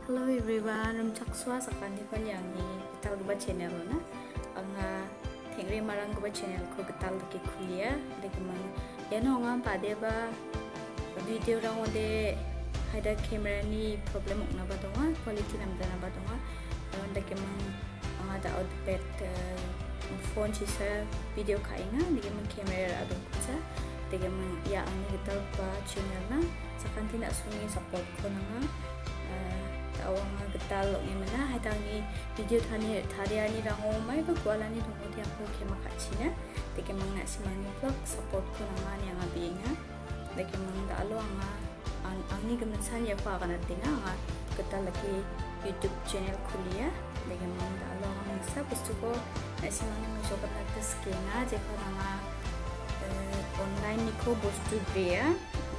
Hello everyone, rumchakswa sakani palyani gital gba channel na anga thengri marang gba channel ko gital ke khulia dekman yano nga padeba video rang ode haida camera ni problem okna ba donga quality nam dana ba donga dekman anga da output phone chisa video khainga dekman camera adon kusa dekman ya ani gital ba channel na sakanti na sungi support ko na awang getal ni mana hatangi video thariani rango mai ba kwalani dongo dia ko kema khachina teke mangna simani vlog support ko nangani anga binga teke mangda alo anga angni gemen sanya pa kana tinga anga getal lagi YouTube channel kulia teke mangda alo anga sa pustu ko simani mencoba tes kena je anga online niko bostu bria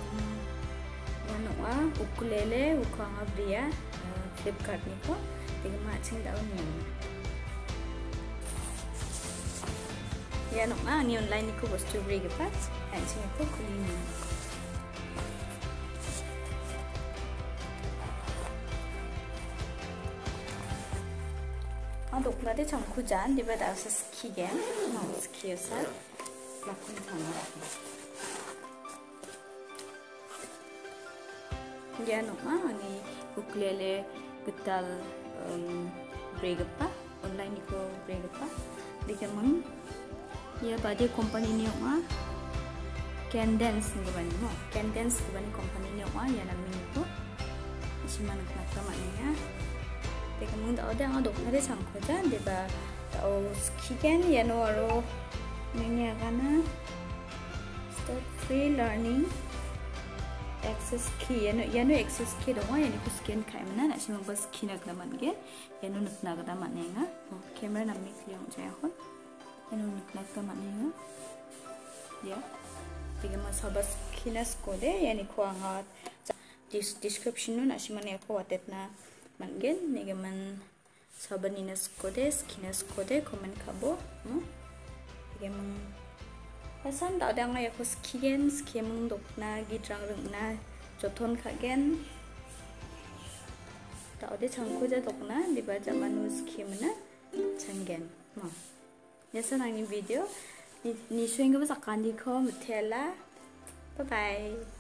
Wanua ukulele ukanga bria Flipkart niko dengan macam daun ni. Ya nak ni online niko bostu beri kepas, macam aku kulina. Aduk lade cangku jan di bawah asas ski gen, mau ski asal lakon tangan. Ya nak ni ukulele getal brigapa online niko brigapa dikemang ya bade company ni oma can dance ngabani mo can dance ngabani company ni oma ya namin niko isiman nakama niya dikemang da ode ang dok nare samkoja deba tao skigen ya no aro niya kana start free learning access key yano access key dong yani ku scan kai mana nak simang bas key nak daman ge yano nak nak daman nenga camera nam mik liang jaya hon yano nak daman nenga ya tiga mas habas kinas kode yani ku angat description nu nak simang aku watet na mangen nega man sabaninas kode skinas kode comment kabo tiga man Pasan tak ada yang aku skigen skim dokna gitrang rengna joton kagen tak ada cangku je dokna di baca manu skimna canggen mau ya senang ni video ni suing ke pasakan di ko mutela bye bye